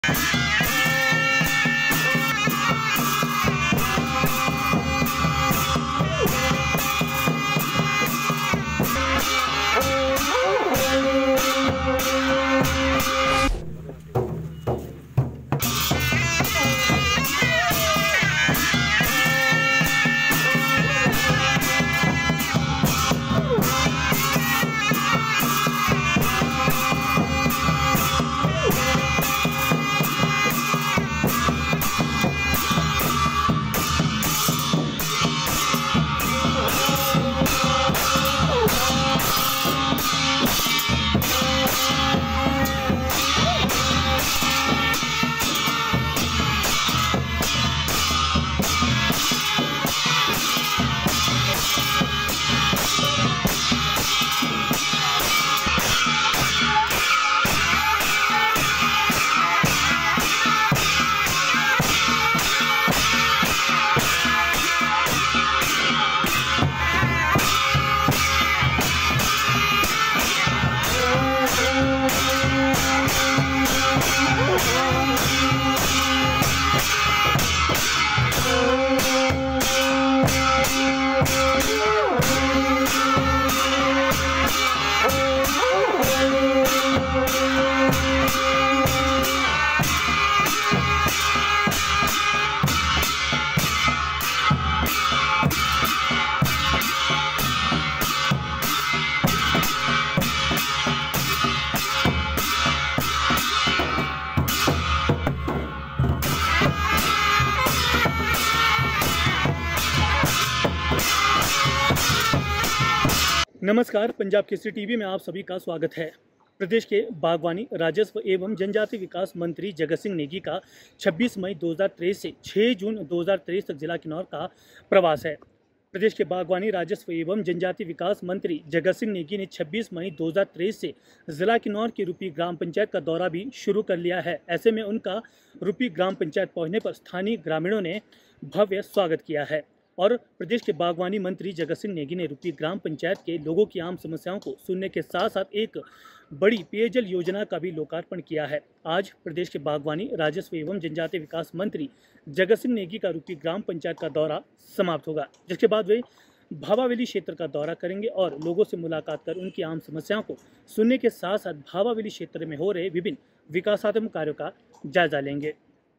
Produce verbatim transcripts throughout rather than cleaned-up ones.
नमस्कार, पंजाब केसरी टीवी में आप सभी का स्वागत है। प्रदेश के बागवानी, राजस्व एवं जनजातीय विकास मंत्री जगत सिंह नेगी का छब्बीस मई दो हज़ार तेईस से छह जून दो हज़ार तेईस तक जिला किन्नौर का प्रवास है। प्रदेश के बागवानी, राजस्व एवं जनजातीय विकास मंत्री जगत सिंह नेगी ने छब्बीस मई दो हज़ार तेईस से जिला किन्नौर की रुपी ग्राम पंचायत का दौरा भी शुरू कर लिया है। ऐसे में उनका रुपी ग्राम पंचायत पहुँचने पर स्थानीय ग्रामीणों ने भव्य स्वागत किया है और प्रदेश के बागवानी मंत्री जगत सिंह नेगी ने रुपी ग्राम पंचायत के लोगों की आम समस्याओं को सुनने के साथ साथ एक बड़ी पेयजल योजना का भी लोकार्पण किया है। आज प्रदेश के बागवानी, राजस्व एवं जनजातीय विकास मंत्री जगत सिंह नेगी का रुपी ग्राम पंचायत का दौरा समाप्त होगा, जिसके बाद वे भावावेली क्षेत्र का दौरा करेंगे और लोगों से मुलाकात कर उनकी आम समस्याओं को सुनने के साथ साथ भावावेली क्षेत्र में हो रहे विभिन्न विकासात्मक कार्यों का जायजा लेंगे।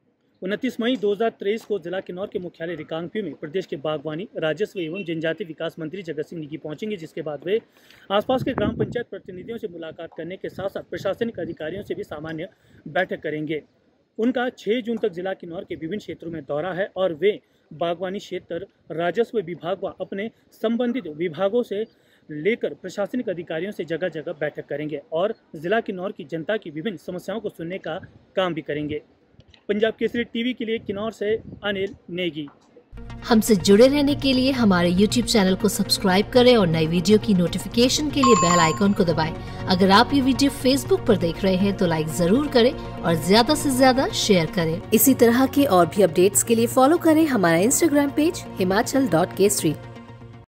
उनतीस मई दो हज़ार तेईस को जिला किन्नौर के मुख्यालय रिकांगपिओ में प्रदेश के बागवानी, राजस्व एवं जनजातीय विकास मंत्री जगत सिंह नेगी पहुंचेंगे, जिसके बाद वे आसपास के ग्राम पंचायत प्रतिनिधियों से मुलाकात करने के साथ साथ प्रशासनिक अधिकारियों से भी सामान्य बैठक करेंगे। उनका छह जून तक जिला किन्नौर के विभिन्न क्षेत्रों में दौरा है और वे बागवानी क्षेत्र, राजस्व विभाग व अपने संबंधित विभागों से लेकर प्रशासनिक अधिकारियों से जगह जगह बैठक करेंगे और जिला किन्नौर की जनता की विभिन्न समस्याओं को सुनने का काम भी करेंगे। पंजाब केसरी टीवी के लिए किन्नौर से अनिल नेगी। हमसे जुड़े रहने के लिए हमारे यूट्यूब चैनल को सब्सक्राइब करें और नई वीडियो की नोटिफिकेशन के लिए बेल आइकॉन को दबाएं। अगर आप ये वीडियो फेसबुक पर देख रहे हैं तो लाइक जरूर करें और ज्यादा से ज्यादा शेयर करें। इसी तरह के और भी अपडेट्स के लिए फॉलो करें हमारा Instagram page Himachal dot Kesari.